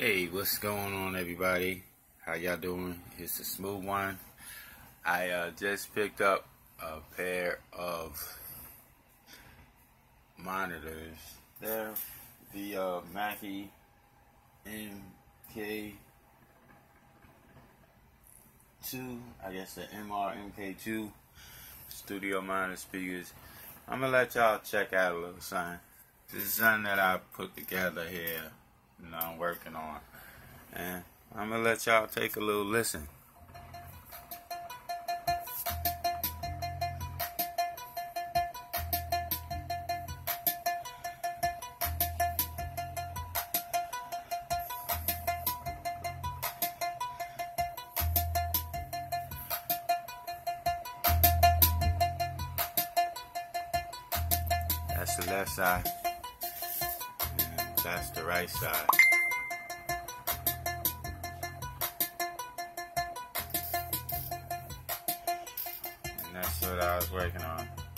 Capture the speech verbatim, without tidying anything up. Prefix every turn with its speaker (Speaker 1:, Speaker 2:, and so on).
Speaker 1: Hey, what's going on, everybody? How y'all doing? It's the Smooth One. I uh, just picked up a pair of monitors. They're the uh, Mackie M K two, I guess the M R M K two studio monitor speakers. I'm gonna let y'all check out a little something. This is something that I put together here. You know, I'm working on, and I'm gonna let y'all take a little listen. That's the left side, and that's the right side. And that's what I was working on.